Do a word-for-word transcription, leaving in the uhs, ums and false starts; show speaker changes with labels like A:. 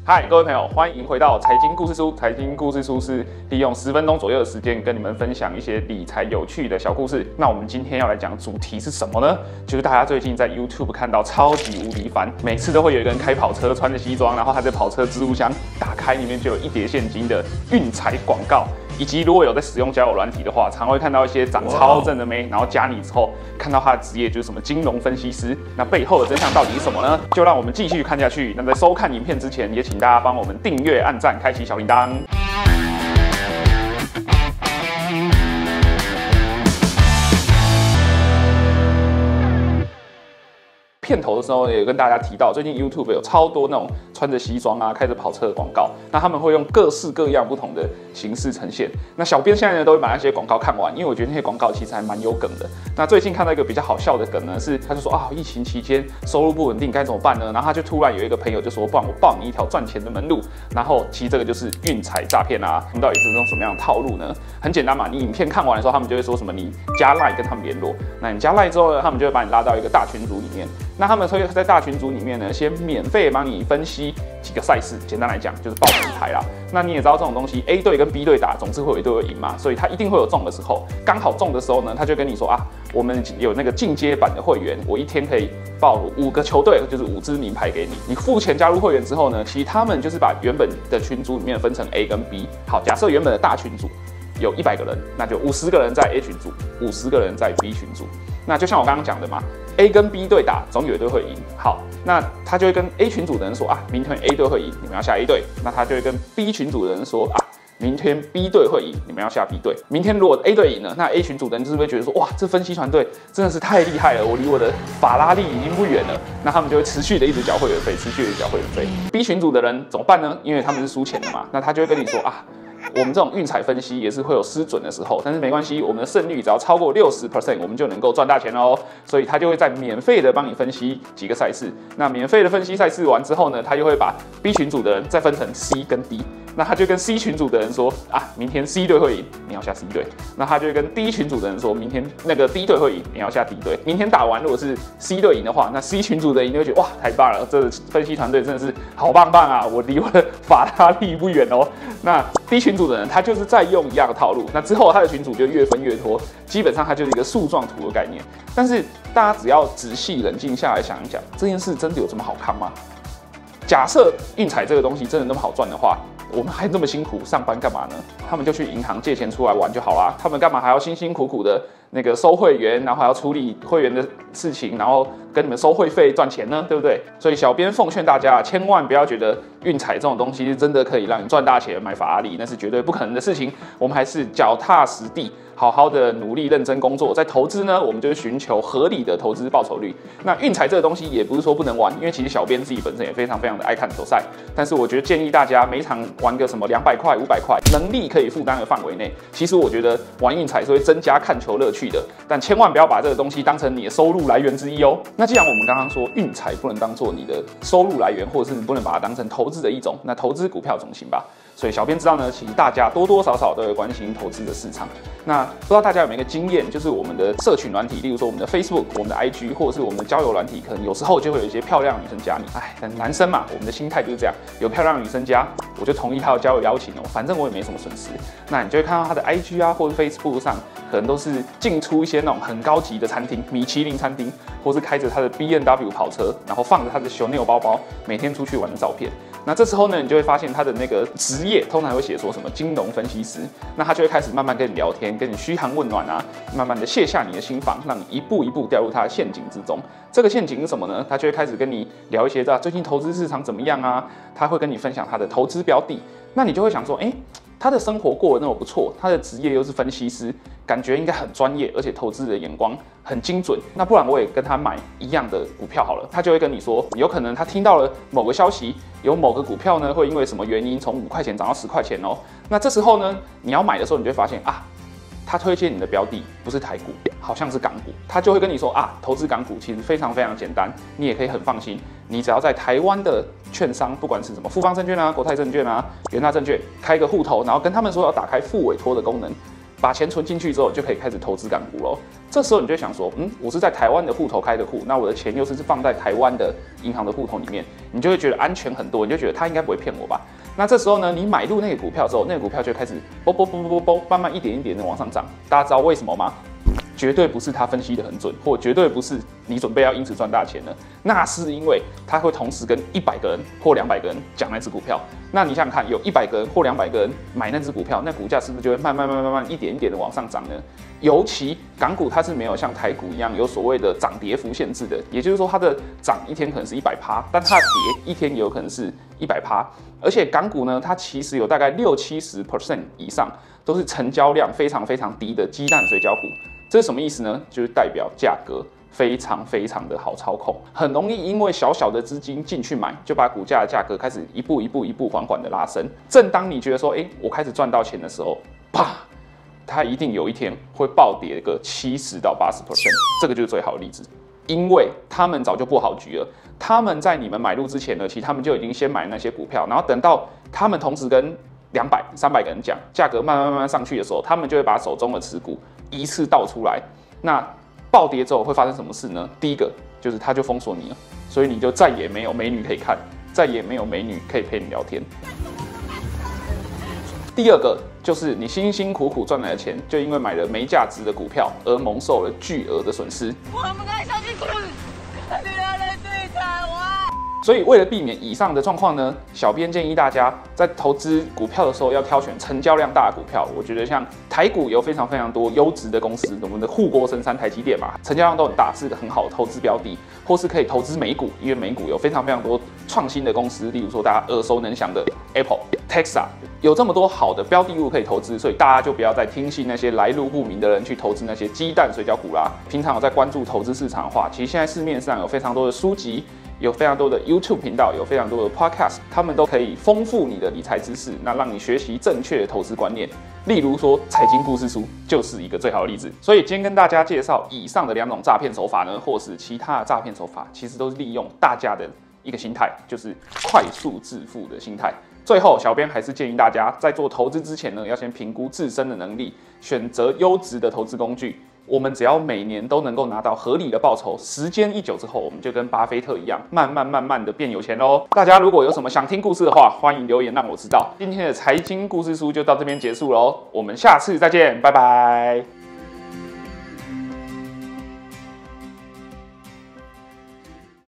A: 嗨，各位朋友，欢迎回到财经故事书。财经故事书是利用十分钟左右的时间，跟你们分享一些理财有趣的小故事。那我们今天要来讲主题是什么呢？就是大家最近在 YouTube 看到超级无敌烦，每次都会有一个人开跑车，穿着西装，然后他的跑车置物箱打开，里面就有一叠现金的运财广告。以及如果有在使用交友软体的话，常会看到一些长超正的妹，然后加你之后，看到她的职业就是什么金融分析师，那背后的真相到底是什么呢？就让我们继续看下去。那在收看影片之前，也请大家帮我们订阅、按赞、开启小铃铛。片头的时候也有跟大家提到，最近 YouTube 有超多那种穿着西装啊、开着跑车的广告，那他们会用各式各样不同的形式呈现。那小编现在呢都会把那些广告看完，因为我觉得那些广告其实还蛮有梗的。那最近看到一个比较好笑的梗呢，是他就说啊，疫情期间收入不稳定该怎么办呢？然后他就突然有一个朋友就说，不然我报你一条赚钱的门路。然后其实这个就是运财诈骗啊，他们到底是用什么样的套路呢？很简单嘛，你影片看完的时候，他们就会说什么你加 Line 跟他们联络，那你加 Line 之后呢，他们就会把你拉到一个大群组里面。那他们会在大群组里面呢，先免费帮你分析几个赛事，简单来讲就是报名牌啦。那你也知道这种东西 ，A 队跟 B 队打，总是会有一队会赢嘛，所以他一定会有中的时候。刚好中的时候呢，他就跟你说啊，我们有那个进阶版的会员，我一天可以报五个球队，就是五支名牌给你。你付钱加入会员之后呢，其实他们就是把原本的群组里面分成 A 跟 B。好，假设原本的大群组有一百个人，那就五十个人在 A 群组，五十个人在 B 群组。那就像我刚刚讲的嘛 ，A 跟 B 队打，总有一队会赢。好，那他就会跟 A 群组的人说啊，明天 A 队会赢，你们要下 A 队。那他就会跟 B 群组的人说啊，明天 B 队会赢，你们要下 B 队。明天如果 A 队赢了，那 A 群组的人就是会觉得说，哇，这分析团队真的是太厉害了，我离我的法拉利已经不远了。那他们就会持续的一直缴会员费，持续的缴会员费。B 群组的人怎么办呢？因为他们是输钱的嘛，那他就会跟你说啊。我们这种运彩分析也是会有失准的时候，但是没关系，我们的胜率只要超过百分之六十，我们就能够赚大钱哦。所以他就会在免费的帮你分析几个赛事。那免费的分析赛事完之后呢，他又会把 B 群组的人再分成 C 跟 D。那他就跟 C 群组的人说啊，明天 C 队会赢，你要下 C 队。那他就会跟 D 群组的人说，明天那个 D 队会赢，你要下 D 队。明天打完，如果是 C 队赢的话，那 C 群组的人就会觉得哇，太棒了，这个分析团队真的是好棒棒啊，我离我的法拉利不远哦。那 D 群组的人，他就是在用一样的套路，那之后他的群组就越分越多，基本上它就是一个树状图的概念。但是大家只要仔细冷静下来想一想，这件事真的有这么好看吗？假设运彩这个东西真的那么好赚的话，我们还这么辛苦上班干嘛呢？他们就去银行借钱出来玩就好啦。他们干嘛还要辛辛苦苦的那个收会员，然后还要处理会员的事情，然后跟你们收会费赚钱呢？对不对？所以小编奉劝大家，千万不要觉得运彩这种东西真的可以让你赚大钱买法拉利，那是绝对不可能的事情。我们还是脚踏实地，好好的努力认真工作。在投资呢，我们就是寻求合理的投资报酬率。那运彩这个东西也不是说不能玩，因为其实小编自己本身也非常非常的爱看球赛。但是我觉得建议大家每场玩个什么两百块、五百块，能力可以负担的范围内。其实我觉得玩运彩是会增加看球乐趣的，但千万不要把这个东西当成你的收入来源之一哦。那既然我们刚刚说运彩不能当做你的收入来源，或者是你不能把它当成投资的一种，那投资股票总行吧？所以小编知道呢，其实大家多多少少都有关心投资的市场。那不知道大家有没有一个经验，就是我们的社群软体，例如说我们的 Facebook、我们的 I G， 或者是我们的交友软体，可能有时候就会有一些漂亮的女生加你。哎，但男生嘛，我们的心态就是这样，有漂亮的女生加，我就同意他的交友邀请哦，反正我也没什么损失。那你就会看到他的 I G 啊，或者 Facebook 上，可能都是进出一些那种很高级的餐厅，米其林餐厅，或是开着他的 B M W 跑车，然后放着他的 Chanel 包包，每天出去玩的照片。那这时候呢，你就会发现他的那个职业通常会写说什么金融分析师，那他就会开始慢慢跟你聊天，跟你嘘寒问暖啊，慢慢的卸下你的心防，让你一步一步掉入他的陷阱之中。这个陷阱是什么呢？他就会开始跟你聊一些啊，最近投资市场怎么样啊？他会跟你分享他的投资标的，那你就会想说，哎、欸。他的生活过得那么不错，他的职业又是分析师，感觉应该很专业，而且投资的眼光很精准。那不然我也跟他买一样的股票好了。他就会跟你说，有可能他听到了某个消息，有某个股票呢会因为什么原因从五块钱涨到十块钱哦。那这时候呢，你要买的时候，你就会发现啊，他推荐你的标的不是台股，好像是港股。他就会跟你说啊，投资港股其实非常非常简单，你也可以很放心。你只要在台湾的券商，不管是什么富邦证券啊、国泰证券啊、元大证券，开个户头，然后跟他们说要打开副委托的功能， 把钱存进去之后，就可以开始投资港股喽。这时候你就想说，嗯，我是在台湾的户头开的户，那我的钱又是放在台湾的银行的户头里面，你就会觉得安全很多，你就觉得他应该不会骗我吧？那这时候呢，你买入那个股票之后，那个股票就开始啵啵啵啵啵，慢慢一点一点的往上涨。大家知道为什么吗？绝对不是他分析的很准，或绝对不是你准备要因此赚大钱的，那是因为他会同时跟一百个人或两百个人讲那只股票。那你想想看，有一百个人或两百个人买那只股票，那股价是不是就会慢慢慢慢慢慢一点一点的往上涨呢？尤其港股它是没有像台股一样有所谓的涨跌幅限制的，也就是说它的涨一天可能是一百趴，但它的跌一天也有可能是一百趴。而且港股呢，它其实有大概六七十 percent 以上都是成交量非常非常低的鸡蛋水饺股。这是什么意思呢？就是代表价格非常非常的好操控，很容易因为小小的资金进去买，就把股价的价格开始一步一步一步缓缓的拉升。正当你觉得说，哎，我开始赚到钱的时候，啪，它一定有一天会暴跌个七十到八十 percent， 这个就是最好的例子。因为他们早就布好局了，他们在你们买入之前呢，其实他们就已经先买那些股票，然后等到他们同时跟两百、三百个人讲，价格慢慢慢慢上去的时候，他们就会把手中的持股一次倒出来。那暴跌之后会发生什么事呢？第一个就是他就封锁你了，所以你就再也没有美女可以看，再也没有美女可以陪你聊天。第二个就是你辛辛苦苦赚来的钱，就因为买了没价值的股票而蒙受了巨额的损失。我们该相信你要来对待我。所以为了避免以上的状况呢，小编建议大家在投资股票的时候要挑选成交量大的股票。我觉得像台股有非常非常多优质的公司，我们的护国神山台积电嘛，成交量都很大，是个很好的投资标的。或是可以投资美股，因为美股有非常非常多创新的公司，例如说大家耳熟能详的 Apple、Tesla， 有这么多好的标的物可以投资，所以大家就不要再听信那些来路不明的人去投资那些鸡蛋水饺股啦。平常有在关注投资市场的话，其实现在市面上有非常多的书籍。有非常多的 YouTube 频道，有非常多的 Podcast， 他们都可以丰富你的理财知识，那让你学习正确的投资观念。例如说，财经故事书就是一个最好的例子。所以今天跟大家介绍以上的两种诈骗手法呢，或是其他的诈骗手法，其实都是利用大家的一个心态，就是快速致富的心态。最后，小编还是建议大家在做投资之前呢，要先评估自身的能力，选择优质的投资工具。我们只要每年都能够拿到合理的报酬，时间一久之后，我们就跟巴菲特一样，慢慢慢慢的变有钱喽。大家如果有什么想听故事的话，欢迎留言让我知道。今天的财经故事书就到这边结束喽，我们下次再见，拜拜。